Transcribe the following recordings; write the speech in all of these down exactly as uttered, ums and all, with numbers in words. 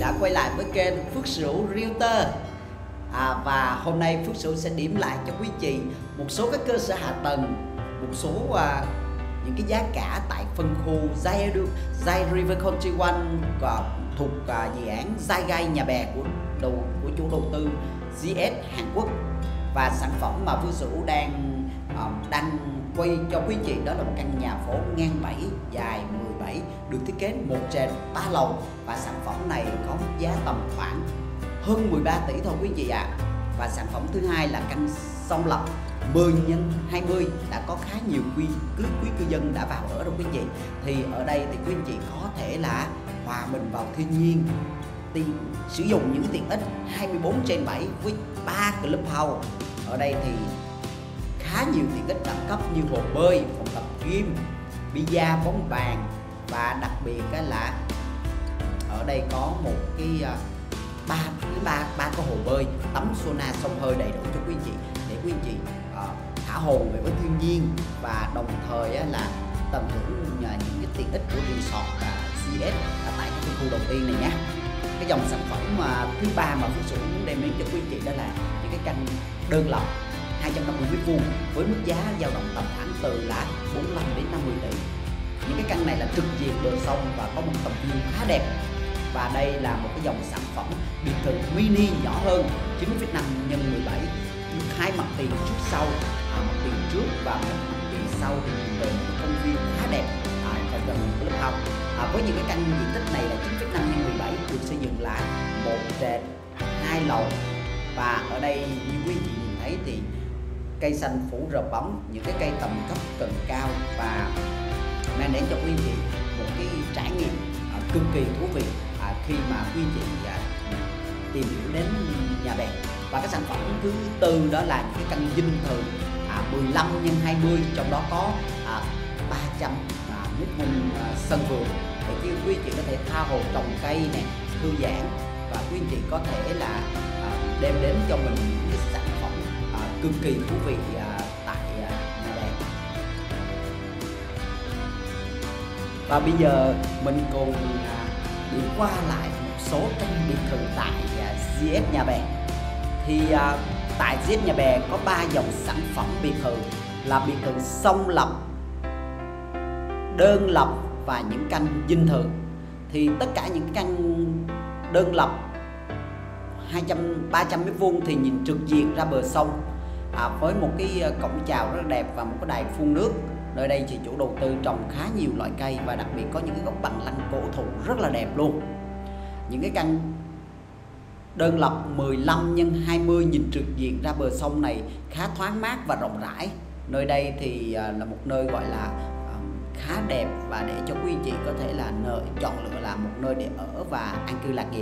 đã quay lại với kênh Phước Sửu Realtor. à, Và hôm nay Phước Sửu sẽ điểm lại cho quý chị một số các cơ sở hạ tầng, một số à, những cái giá cả tại phân khu Zai, Zai River Country One à, thuộc à, dự án Zai Gai Nhà Bè của đầu của chủ đầu tư giê ét Hàn Quốc. Và sản phẩm mà Phước Sửu đang à, đang quay cho quý chị đó là một căn nhà phố ngang bảy, dài mười bảy, được thiết kế một trệt ba lầu, và sản phẩm này có mức giá tầm khoảng hơn mười ba tỷ thôi quý chị ạ. À. Và sản phẩm thứ hai là căn song lập mười nhân hai mươi, đã có khá nhiều quý quý, quý cư dân đã vào ở rồi quý chị. Thì ở đây thì quý anh chị có thể là hòa mình vào thiên nhiên, thì sử dụng những tiện ích hai mươi bốn trên bảy với ba clubhouse. Ở đây thì khá nhiều tiện ích đẳng cấp như hồ bơi, phòng tập gym, bida, bóng bàn, và đặc biệt là ở đây có một cái ba cái ba ba cái hồ bơi, tắm sauna, xông hơi đầy đủ cho quý anh chị, để quý anh chị uh, thả hồn về với thiên nhiên, và đồng thời uh, là tận hưởng uh, những cái tiện ích của resort và giê ét ở tại cái khu đầu tiên này nhé. Cái dòng sản phẩm mà thứ ba mà Phước Sửu muốn đem đến cho quý anh chị đó là những cái căn đơn lập hai trăm năm mươi mét vuông với mức giá dao động tầm khoảng từ là bốn mươi lăm đến năm mươi tỷ. Những cái căn này là trực diện bờ sông và có một tầm view khá đẹp. Và đây là một cái dòng sản phẩm biệt thự mini nhỏ hơn, chín phẩy năm nhân mười bảy, hai mặt tiền trước sau, à, mặt tiền trước và mặt tiền sau thì về một công viên khá đẹp à, và gần clubhouse. À, với những cái căn diện tích này là chín phẩy năm nhân mười bảy, được xây dựng là một trệt hai lầu. Và ở đây như quý vị nhìn thấy thì cây xanh phủ rợp bóng, những cái cây tầm thấp cần cao, và mang đến cho quý vị một cái trải nghiệm à, cực kỳ thú vị à, khi mà quý vị à, tìm hiểu đến Nhà Bè. Và cái sản phẩm thứ tư đó là những cái căn dinh thự à, mười lăm nhân hai mươi, trong đó có à, ba trăm à, mét vuông à, sân vườn để quý quý chị có thể tha hồ trồng cây này, thư giãn, và quý chị có thể là à, đem đến cho mình những cái sản phẩm à, cực kỳ thú vị à, tại à, Nhà Bè. Và bây giờ mình cùng à, đi qua lại một số căn biệt thự tại à, giê ét Nhà Bè. Thì à, tại giê ét Nhà Bè có ba dòng sản phẩm biệt thự là biệt thự song lập, đơn lập và những căn dinh thự. Thì tất cả những căn đơn lập hai trăm ba trăm mét vuông thì nhìn trực diện ra bờ sông à, với một cái cổng chào rất đẹp và một cái đài phun nước. Nơi đây thì chủ đầu tư trồng khá nhiều loại cây, và đặc biệt có những cái gốc bằng lăng cổ thụ rất là đẹp luôn. Những cái căn đơn lập mười lăm nhân hai mươi nhìn trực diện ra bờ sông này khá thoáng mát và rộng rãi. Nơi đây thì là một nơi gọi là khá đẹp, và để cho quý chị có thể là nơi chọn lựa là một nơi để ở và an cư lạc nghiệp.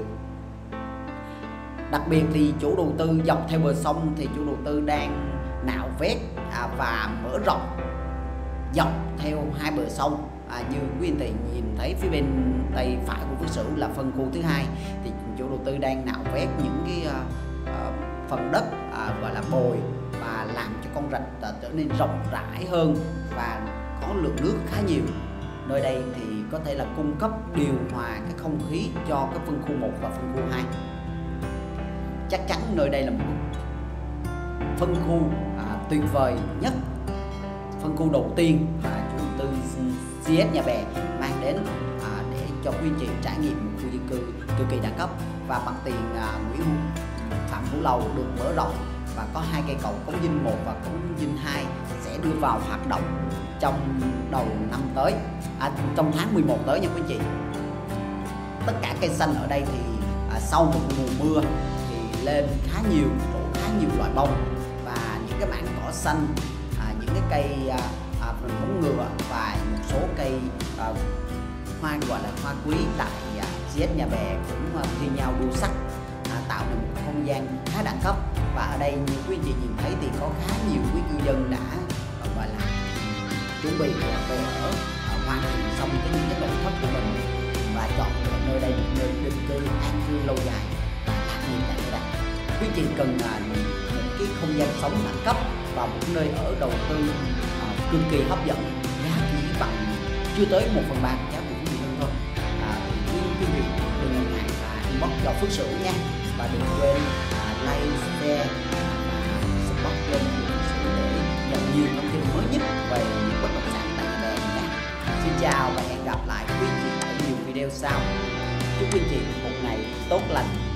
Đặc biệt thì chủ đầu tư dọc theo bờ sông thì chủ đầu tư đang nạo vét à, và mở rộng dọc theo hai bờ sông. À, như quý anh chị nhìn thấy phía bên tay phải của Phước Sửu là phân khu thứ hai, thì chủ đầu tư đang nạo vét những cái uh, uh, phần đất uh, gọi là bồi, và làm cho con rạch uh, trở nên rộng rãi hơn và có lượng nước khá nhiều. Nơi đây thì có thể là cung cấp điều hòa cái không khí cho cái phân khu một và phân khu hai. Chắc chắn nơi đây là một phân khu uh, tuyệt vời nhất, phân khu đầu tiên mà chủ đầu tư giê ét Nhà Bè mang đến à, để cho quý chị trải nghiệm một khu dân cư cực kỳ đẳng cấp. Và mặt tiền à, Nguyễn Phạm Hữu Lầu được mở rộng, và có hai cây cầu cống dinh một và cống dinh hai sẽ đưa vào hoạt động trong đầu năm tới, à, trong tháng mười một tới nha quý chị. Tất cả cây xanh ở đây thì à, sau một mùa mưa thì lên khá nhiều, trổ khá nhiều loại bông, và những cái mảng cỏ xanh, à, những cái cây à, à, bóng ngựa và một số cây à, hoa gọi là hoa quý tại à, giê ét Nhà Bè cũng à, thi nhau đua sắc, à, tạo nên một không gian khá đẳng cấp. Và ở đây như quý chị nhìn thấy thì có khá nhiều quý cư dân đã à, gọi là chuẩn bị về ở, à, hoàn thiện xong cái những cái nội thất của mình và chọn nơi đây một nơi định cư an cư lâu dài và lạc nghiệp tại đây. Quý chị cần à, những cái không gian sống đẳng cấp và một nơi ở đầu tư uh, cực kỳ hấp dẫn, giá chỉ bằng chưa tới một phần ba giá của quý vị hơn thôi. À, thì quý vị đừng ngần ngại và inbox Phước Sửu nha. Và đừng quên à, like, share và support kênh của Phước Sửu để nhận nhiều thông tin mới nhất về những bất động sản tại Nhà Bè nha. Xin chào và hẹn gặp lại quý chị ở nhiều video sau. Chúc quý chị một ngày tốt lành.